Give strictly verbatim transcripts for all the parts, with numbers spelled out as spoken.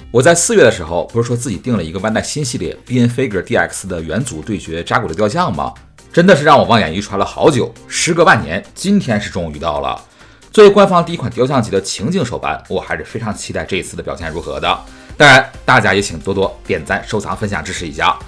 我在四月的时候不是说自己订了一个万代新系列 B N Figure D X 的元祖对决扎古的雕像吗？真的是让我望眼欲穿了好久，时隔半年，今天是终于到了。作为官方第一款雕像级的情境手办，我还是非常期待这一次的表现如何的。当然，大家也请多多点赞、收藏、分享支持一下。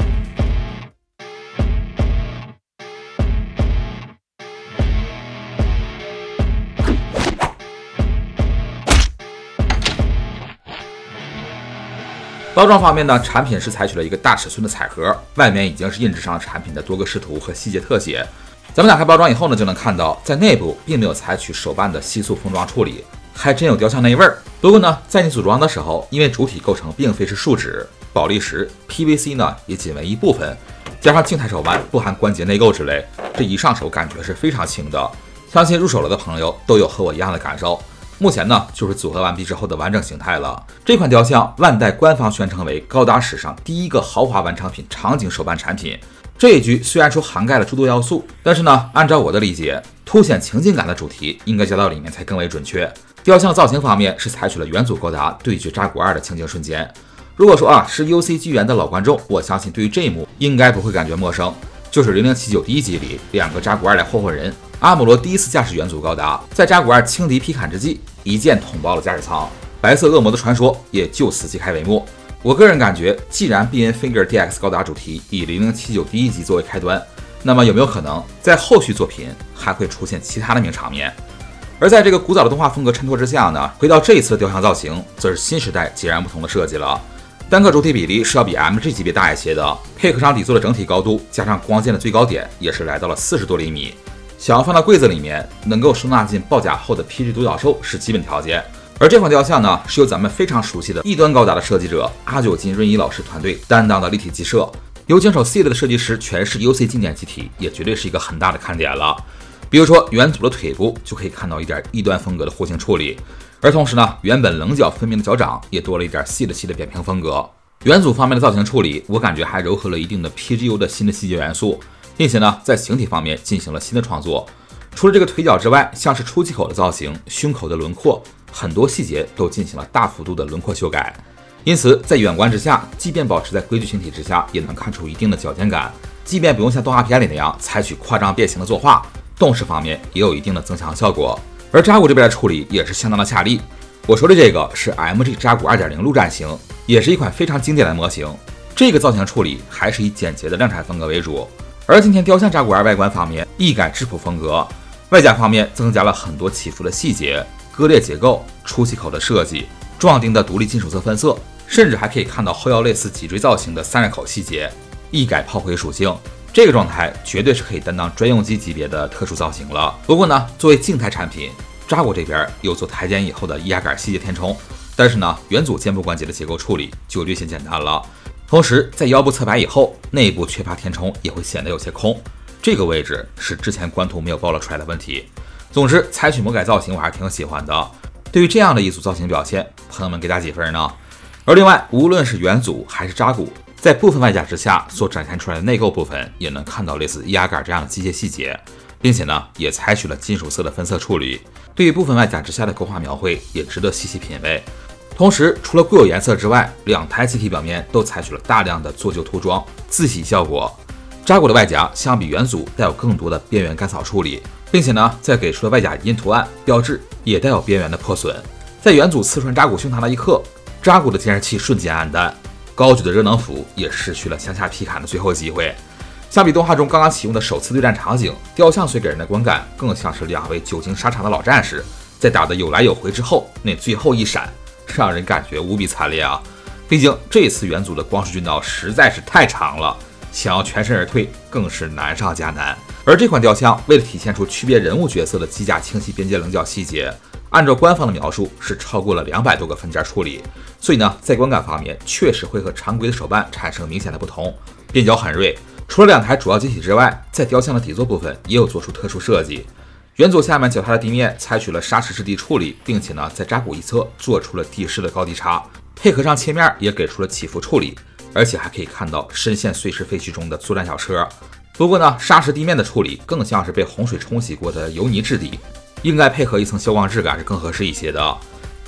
包装方面呢，产品是采取了一个大尺寸的彩盒，外面已经是印制上了产品的多个视图和细节特写。咱们打开包装以后呢，就能看到在内部并没有采取手办的吸塑封装处理，还真有雕像那味儿。不过呢，在你组装的时候，因为主体构成并非是树脂、保利石、P V C 呢也仅为一部分，加上静态手办不含关节内构之类，这一上手感觉是非常轻的。相信入手了的朋友都有和我一样的感受。目前呢，就是组合完毕之后的完整形态了。这款雕像，万代官方宣称为高达史上第一个豪华完成品场景手办产品。这一句虽然说涵盖了诸多要素，但是呢，按照我的理解，凸显情境感的主题应该加到里面才更为准确。雕像造型方面是采取了元祖高达对决扎古二的情景瞬间。如果说啊是 U C 纪元的老观众，我相信对于这一幕应该不会感觉陌生，就是零零七九第一集里两个扎古二的霍霍人。阿姆罗第一次驾驶元祖高达，在扎古二轻敌劈砍之际，一剑捅爆了驾驶舱，白色恶魔的传说也就此揭开帷幕。我个人感觉，既然 B N Figure D X 高达主题以零零七九第一集作为开端，那么有没有可能在后续作品还会出现其他的名场面？而在这个古早的动画风格衬托之下呢，回到这一次的雕像造型，则是新时代截然不同的设计了。单个主体比例是要比 M G 级别大一些的，配合上底座的整体高度，加上光剑的最高点，也是来到了四十多厘米。想要放到柜子里面，能够收纳进爆甲后的 P G 独角兽是基本条件。而这款雕像呢，是由咱们非常熟悉的异端高达的设计者阿久金润一老师团队担当的立体机设，由经手 Seed 的设计师全是 U C 经典机体，也绝对是一个很大的看点了。比如说元祖的腿部就可以看到一点异端风格的弧形处理，而同时呢，原本棱角分明的脚掌也多了一点 Seed 系的扁平风格。元祖方面的造型处理，我感觉还糅合了一定的 P G U 的新的细节元素，并且呢，在形体方面进行了新的创作。除了这个腿脚之外，像是出气口的造型、胸口的轮廓，很多细节都进行了大幅度的轮廓修改。因此，在远观之下，即便保持在规矩形体之下，也能看出一定的矫健感。即便不用像动画片里那样采取夸张变形的作画，动势方面也有一定的增强效果。而扎古这边的处理也是相当的恰力。我说的这个是 M G 扎古 二点零 陆战型，也是一款非常经典的模型。这个造型处理还是以简洁的量产风格为主。而今天雕像扎古二外观方面一改质朴风格，外甲方面增加了很多起伏的细节、割裂结构、出气口的设计、壮丁的独立金属色分色，甚至还可以看到后腰类似脊椎造型的散热口细节，一改炮灰属性。这个状态绝对是可以担当专用机级别的特殊造型了。不过呢，作为静态产品，扎古这边有做裁剪以后的压杆细节填充，但是呢，元祖肩部关节的结构处理就略显简单了。同时，在腰部侧白以后，内部缺乏填充也会显得有些空，这个位置是之前官图没有暴露出来的问题。总之，采取魔改造型我还是挺喜欢的。对于这样的一组造型表现，朋友们给打几分呢？而另外，无论是元祖还是扎古，在部分外甲之下所展现出来的内构部分，也能看到类似压杆这样的机械细节，并且呢，也采取了金属色的分色处理。对于部分外甲之下的勾画描绘，也值得细细品味。同时，除了固有颜色之外，两台机体表面都采取了大量的做旧涂装、自洗效果。扎古的外甲相比元祖带有更多的边缘干扫处理，并且呢，在给出的外甲印图案标志也带有边缘的破损。在元祖刺穿扎古胸膛的一刻，扎古的监视器瞬间暗淡，高举的热能斧也失去了向下劈砍的最后机会。相比动画中刚刚启用的首次对战场景，雕像虽给人的观感更像是两位久经沙场的老战士在打得有来有回之后，那最后一闪让人感觉无比惨烈啊！毕竟这次元祖的光束军刀实在是太长了，想要全身而退更是难上加难。而这款雕像为了体现出区别人物角色的机甲清晰边界棱角细节，按照官方的描述是超过了两百多个分件处理，所以呢，在观感方面确实会和常规的手办产生明显的不同，边角很锐。除了两台主要机体之外，在雕像的底座部分也有做出特殊设计。元祖下面脚踏的地面采取了砂石质地处理，并且呢，在扎古一侧做出了地势的高低差，配合上切面也给出了起伏处理，而且还可以看到深陷碎石废墟中的作战小车。不过呢，砂石地面的处理更像是被洪水冲洗过的油泥质地，应该配合一层消光质感是更合适一些的。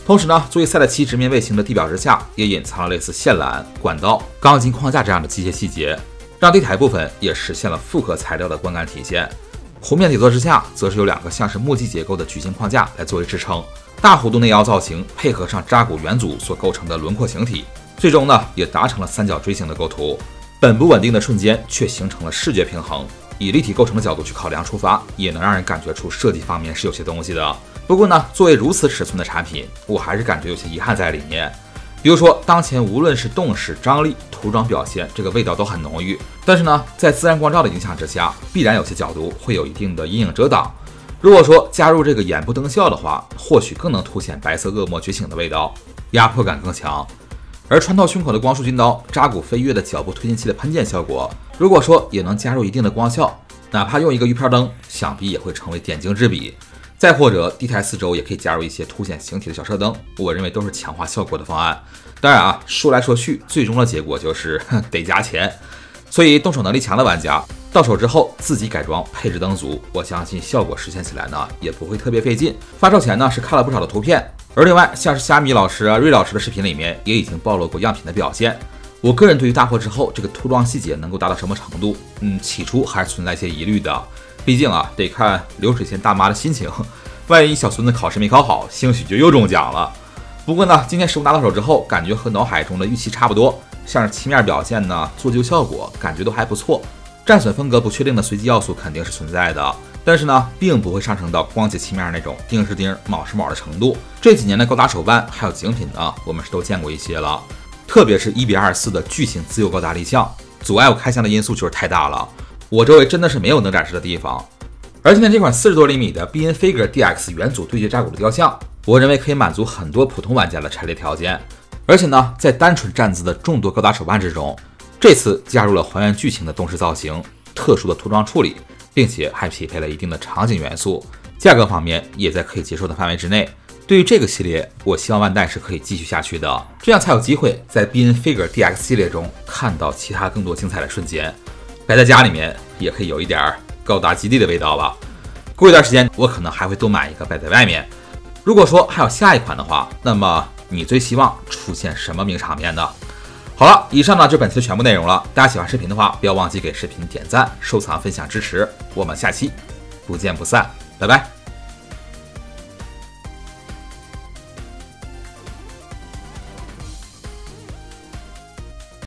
同时呢，作为赛德七直面卫星的地表之下，也隐藏了类似线缆、管道、钢筋框架这样的机械细节，让地台部分也实现了复合材料的观感体现。弧面底座之下，则是有两个像是木屐结构的矩形框架来作为支撑，大弧度内凹造型配合上扎古元组所构成的轮廓形体，最终呢也达成了三角锥形的构图。本不稳定的瞬间却形成了视觉平衡，以立体构成的角度去考量出发，也能让人感觉出设计方面是有些东西的。不过呢，作为如此尺寸的产品，我还是感觉有些遗憾在里面。比如说，当前无论是动势、张力、涂装表现，这个味道都很浓郁。但是呢，在自然光照的影响之下，必然有些角度会有一定的阴影遮挡。如果说加入这个眼部灯效的话，或许更能凸显白色恶魔觉醒的味道，压迫感更强。而穿透胸口的光束军刀、扎古飞跃的脚步推进器的喷溅效果，如果说也能加入一定的光效，哪怕用一个鱼片灯，想必也会成为点睛之笔。再或者地台四周也可以加入一些凸显形体的小射灯，我认为都是强化效果的方案。当然啊，说来说去，最终的结果就是得加钱。所以动手能力强的玩家，到手之后自己改装配置灯组，我相信效果实现起来呢也不会特别费劲。发售前呢是看了不少的图片，而另外像是虾米老师啊、瑞老师的视频里面也已经暴露过样品的表现。我个人对于大货之后这个涂装细节能够达到什么程度，嗯，起初还是存在一些疑虑的。毕竟啊，得看流水线大妈的心情，万一小孙子考试没考好，兴许就又中奖了。不过呢，今天实物拿到手之后，感觉和脑海中的预期差不多，像是漆面表现呢、做旧效果，感觉都还不错。战损风格不确定的随机要素肯定是存在的，但是呢，并不会上升到光洁漆面那种钉是钉、铆是铆的程度。这几年的高达手办还有精品呢，我们是都见过一些了，特别是一比二十四的巨型自由高达立项，阻碍我开箱的因素就是太大了。我周围真的是没有能展示的地方。而今天这款四十多厘米的 B N Figure D X 元祖对决扎古的雕像，我认为可以满足很多普通玩家的拆列条件。而且呢，在单纯站姿的众多高达手办之中，这次加入了还原剧情的动势造型、特殊的涂装处理，并且还匹配了一定的场景元素，价格方面也在可以接受的范围之内。对于这个系列，我希望万代是可以继续下去的，这样才有机会在 B N Figure D X 系列中看到其他更多精彩的瞬间。摆在家里面也可以有一点高达基地的味道吧。过一段时间我可能还会多买一个摆在外面。如果说还有下一款的话，那么你最希望出现什么名场面呢？好了，以上呢就本期的全部内容了。大家喜欢视频的话，不要忘记给视频点赞、收藏、分享、支持。我们下期不见不散，拜拜。